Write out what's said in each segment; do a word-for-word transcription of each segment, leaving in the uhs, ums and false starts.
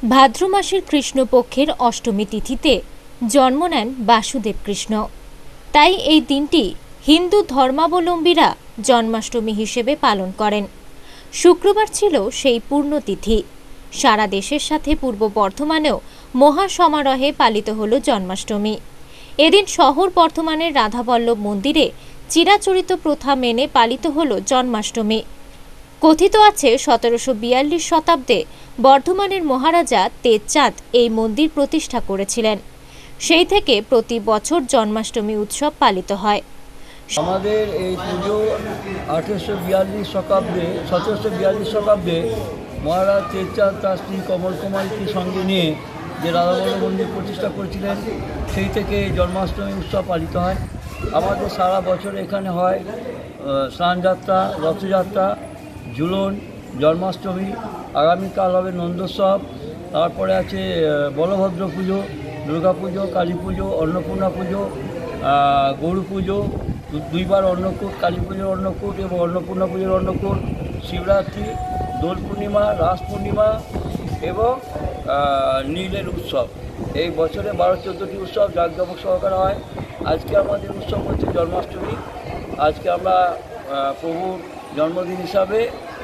ভাদ্র মাসের কৃষ্ণপক্ষের অষ্টমী তিথিতে জন্ম নেন বাসুদেব কৃষ্ণ। তাই এই দিনটি হিন্দু ধর্মাবলম্বীরা জন্মাষ্টমী হিসেবে পালন করেন। শুক্রবার ছিল সেই পূর্ণতিথি। সারা দেশের সাথে পূর্ব বর্ধমানেও মহা সমারোহে পালিত হল জন্মাষ্টমী। এদিন শহর বর্ধমানের রাধাবল্লভ মন্দিরে চিরাচরিত প্রথা মেনে পালিত হল জন্মাষ্টমী। কথিত আছে সতেরোশো বিয়াল্লিশ শতাব্দে বর্ধমানের মহারাজা তেজচাঁদ এই মন্দির প্রতিষ্ঠা করেছিলেন। সেই থেকে প্রতি বছর জন্মাষ্টমী উৎসব পালিত হয়। আমাদের এই পুজো আঠেরোশো বিয়াল্লিশ শতাব্দে সতেরোশো বিয়াল্লিশ শতাব্দে মহারাজ তেজচাঁদ তার স্ত্রী কমল কুমারীকে সঙ্গে নিয়ে যে রাধাবল্লভ মন্দির প্রতিষ্ঠা করেছিলেন, সেই থেকে জন্মাষ্টমী উৎসব পালিত হয়। আমাদের সারা বছর এখানে হয় স্নানযাত্রা, রথযাত্রা, ঝুলন, জন্মাষ্টমী, আগামীকাল হবে নন্দোৎসব, তারপরে আছে বলভদ্র পুজো, দুর্গা পুজো, কালী পুজো, অন্নপূর্ণা পুজো, গরু পুজো, দুইবার অন্নকূট, কালী পুজোর অন্নকূট এবং অন্নপূর্ণা পুজোর অন্নকূট, শিবরাত্রি, দোল পূর্ণিমা, রাস পূর্ণিমা এবং নীলের উৎসব। এই বছরে বারো চোদ্দোটি উৎসব জাঁকজমক সহকারে হয়। আজকে আমাদের উৎসব হচ্ছে জন্মাষ্টমী। আজকে আমরা প্রভুর জন্মদিন হিসাবে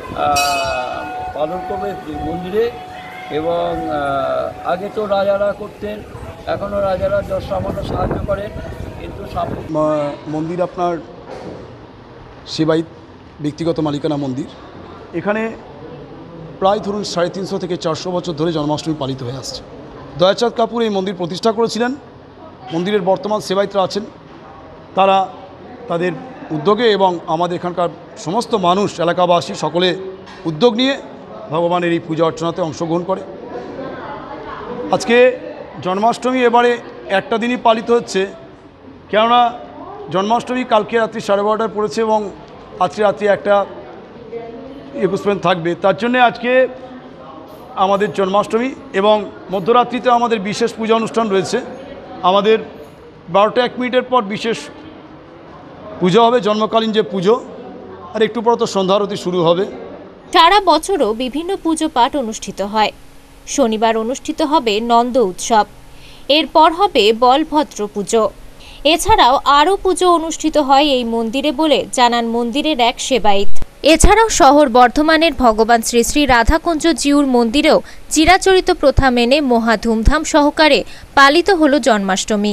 পালন করবে মন্দিরে। এবং আগে তো রাজারা করতেন, এখনও রাজারা যত সামান্য সাহায্য করেন, কিন্তু মন্দির আপনার সেবায়িত ব্যক্তিগত মালিকানা মন্দির। এখানে প্রায় ধরুন সাড়ে তিনশো থেকে চারশো বছর ধরে জন্মাষ্টমী পালিত হয়ে আসছে। দয়াচাঁদ কাপুর এই মন্দির প্রতিষ্ঠা করেছিলেন। মন্দিরের বর্তমান সেবায়িতরা আছেন, তারা তাদের উদ্যোগে এবং আমাদের এখানকার সমস্ত মানুষ, এলাকাবাসী সকলে উদ্যোগ নিয়ে ভগবানের এই পূজা অর্চনাতে অংশগ্রহণ করে। আজকে জন্মাষ্টমী এবারে একটা দিনই পালিত হচ্ছে, কেননা জন্মাষ্টমী কালকে রাত্রি সাড়ে বারোটায় পড়েছে এবং আজকে রাত্রি একটা একুশ পর্যন্ত থাকবে। তার জন্যে আজকে আমাদের জন্মাষ্টমী এবং মধ্যরাত্রিতে আমাদের বিশেষ পূজা অনুষ্ঠান রয়েছে। আমাদের বারোটা এক মিনিটের পর বিশেষ পুজো হবে, জন্মকালীন যে পুজো, আর একটু পর তো সন্ধ্যা আরতি শুরু হবে। সারা বছরও বিভিন্ন পুজো পাঠ অনুষ্ঠিত হয়। শনিবার অনুষ্ঠিত হবে নন্দ উৎসব, এরপর হবে বলভদ্র পুজো। এছাড়াও আরও পুজো অনুষ্ঠিত হয় এই মন্দিরে বলে জানান মন্দিরের এক সেবায়িত। এছাড়াও শহর বর্ধমানের ভগবান শ্রী শ্রী রাধাকুঞ্জ জিউর মন্দিরেও চিরাচরিত প্রথা মেনে মহা ধুমধাম সহকারে পালিত হল জন্মাষ্টমী।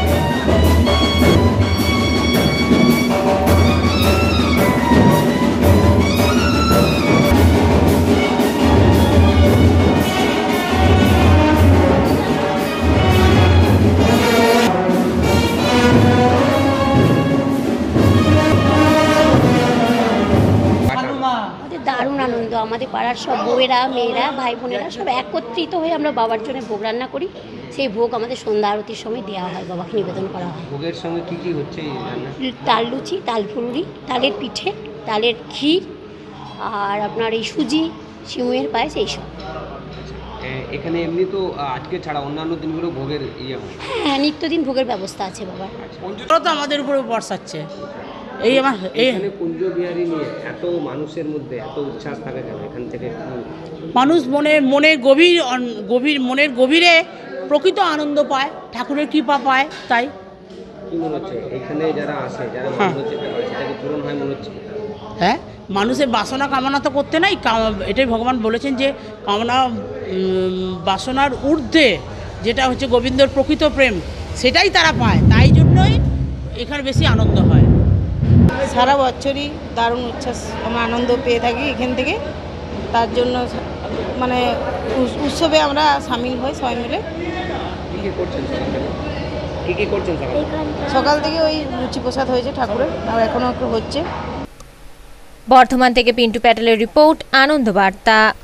দারুণ আনন্দ। আমাদের পাড়ার সব বউয়েরা, মেয়েরা, ভাই বোনেরা সব একত্রিত হয়ে আমরা বাবার জন্য ভোগ রান্না করি। সেই ভোগ আমাদের সন্ধ্যা আরতির সময় দেওয়া হয়, বাবাকে নিবেদন করা হয়। ভোগের সঙ্গে কি কি হচ্ছে? তাল লুচি, তাল ফুলুরি, তালের পিঠে, তালের ক্ষীর, আর আপনার এই সুজি, সিমুয়ের পায়েস, এইসব। এখানে এমনি তো আজকে ছাড়া অন্যান্য দিনগুলো ভোগের ইয়ে হয়? হ্যাঁ, নিত্যদিন ভোগের ব্যবস্থা আছে বাবার। তো আমাদের উপরে বর্ষাচ্ছে। এই আমার এখানে কুঞ্জ বিহারী নিয়ে এত মানুষের মধ্যে এত উচ্ছ্বাস থাকে কেন? এখান থেকে মানুষ মনে মনের গভীর গভীর মনের গভীরে প্রকৃত আনন্দ পায়, ঠাকুরের কৃপা পায়। তাই কি মনে হচ্ছে এখানে যারা আসে, যারা মানত যেটা করে সেটাকে পূরণ হয় মনে হচ্ছে? হ্যাঁ, মানুষের বাসনা কামনা তো করতে নাই। এটাই ভগবান বলেছেন যে কামনা বাসনার ঊর্ধ্বে যেটা হচ্ছে গোবিন্দর প্রকৃত প্রেম, সেটাই তারা পায়। তাই জন্যই এখানে বেশি আনন্দ হয়। সারা বছরই দারুণ উচ্ছ্বাস, আমরা আনন্দ পেয়ে থাকি এখান থেকে। তার জন্য মানে উৎসবে আমরা সামিল হই সবাই মিলে। সকাল থেকে ওই লুচি প্রসাদ হয়েছে ঠাকুরের, আর এখনও একটু হচ্ছে। বর্ধমান থেকে পিন্টু প্যাটেলের রিপোর্ট, আনন্দ বার্তা।